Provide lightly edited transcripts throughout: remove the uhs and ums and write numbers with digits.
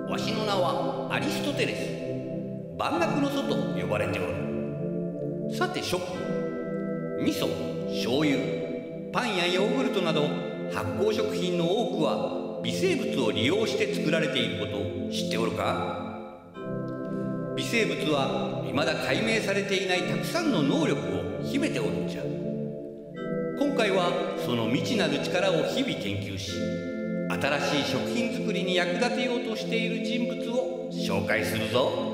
わしの名はアリストテレス。万学の祖と呼ばれておる。さて食、味噌、醤油、パンやヨーグルトなど発酵食品の多くは微生物を利用して作られていることを知っておるか？微生物は未だ解明されていないたくさんの能力を秘めておるんじゃ。今回はその未知なる力を日々研究し、新しい食品作りに役立てようとしている人物を紹介するぞ。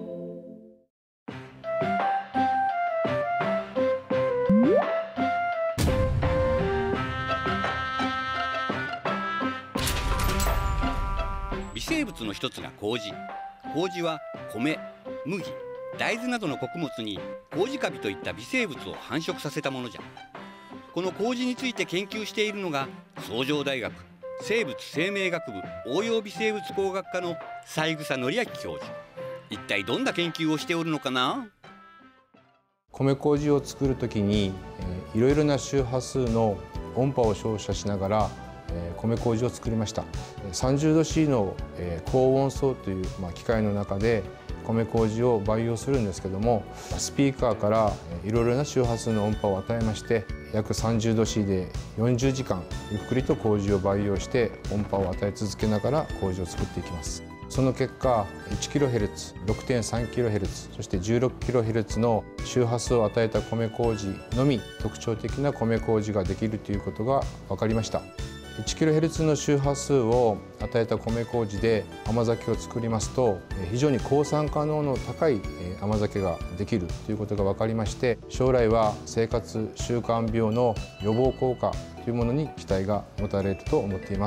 微生物の一つが麹。麹は米、麦、大豆などの穀物に麹カビといった微生物を繁殖させたものじゃ。この麹について研究しているのが崇城大学生物生命学部応用微生物工学科の三枝則明教授。一体どんな研究をしておるのかな？ 米麹を作るときにいろいろな周波数の音波を照射しながら米麹を作りました。30度 C の高温層という機械の中で米麹を培養するんですけども、スピーカーからいろいろな周波数の音波を与えまして、約30度 C で40時間ゆっくりと麹を培養して音波を与え続けながら麹を作っていきます。その結果 1kHz、6.3kHz、そして 16kHz の周波数を与えた米麹のみ特徴的な米麹ができるということが分かりました。1kHz の周波数を与えた米麹で甘酒を作りますと、非常に抗酸化能の高い甘酒ができるということが分かりまして、将来は生活習慣病の予防効果というものに期待が持たれると思っています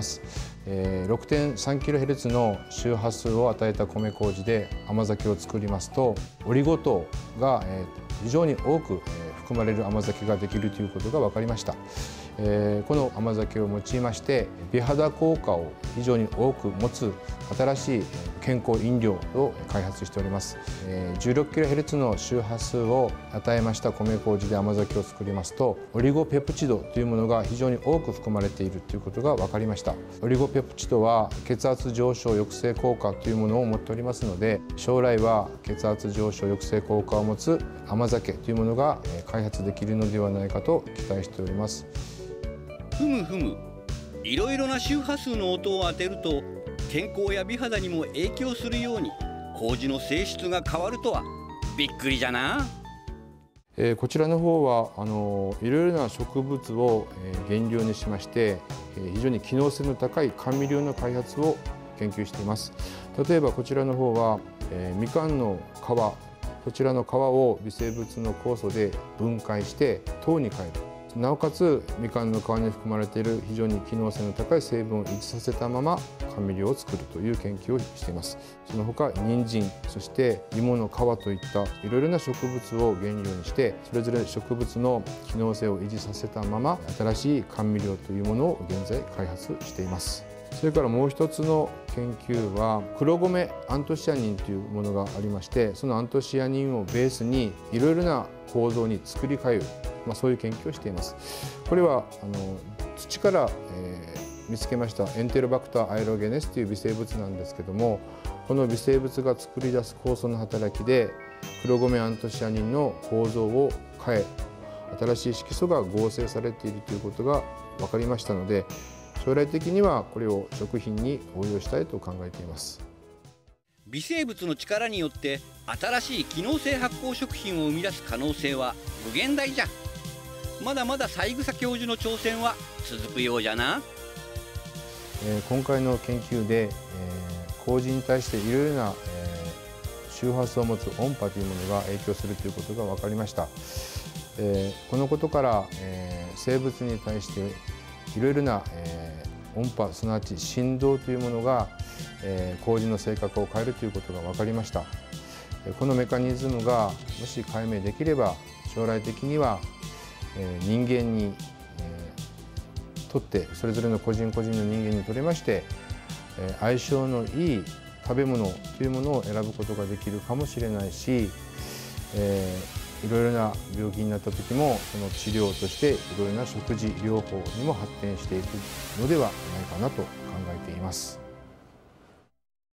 。6.3kHz の周波数を与えた米麹で甘酒を作りますと、オリゴ糖が非常に多く含まれる甘酒ができるということが分かりました。この甘酒を用いまして美肌効果を非常に多く持つ新しい健康飲料を開発しております。16kHz の周波数を与えました米麹で甘酒を作りますと、オリゴペプチドというものが非常に多く含まれているということが分かりました。オリゴペプチドは血圧上昇抑制効果というものを持っておりますので、将来は血圧上昇抑制効果を持つ甘酒というものが開発できるのではないかと期待しております。 ふむふむ、いろいろな周波数の音を当てると健康や美肌にも影響するように麹の性質が変わるとはびっくりじゃな。 こちらの方はいろいろな植物を原料にしまして非常に機能性の高い甘味料の開発を研究しています。例えばこちらの方はみかんの皮、こちらの皮を微生物の酵素で分解して糖に変える。なおかつみかんの皮に含まれている非常に機能性の高い成分を維持させたまま甘味料を作るという研究をしています。その他人参、そして芋の皮といったいろいろな植物を原料にしてそれぞれ植物の機能性を維持させたまま新しい甘味料というものを現在開発しています。それからもう一つの研究は黒米アントシアニンというものがありまして、そのアントシアニンをベースにいろいろな構造に作り変える、そういう研究をしています。これは土から、見つけましたエンテロバクターアイロゲネスという微生物なんですけども、この微生物が作り出す酵素の働きで黒米アントシアニンの構造を変え、新しい色素が合成されているということが分かりましたので、将来的にはこれを食品に応用したいと考えています。 微生物の力によって新しい機能性発酵食品を生み出す可能性は無限大じゃ。まだまだ三枝教授の挑戦は続くようじゃな。 今回の研究で麹に対していろいろな周波数を持つ音波というものが影響するということが分かりました。このことから生物に対していろいろな音波、すなわち振動というものが麹の性格を変えるということが分かりました。このメカニズムがもし解明できれば、将来的には人間にとって、それぞれの個人個人の人間にとりまして相性のいい食べ物というものを選ぶことができるかもしれないし、いろいろな病気になった時もその治療としていろいろな食事療法にも発展していくのではないかなと考えています。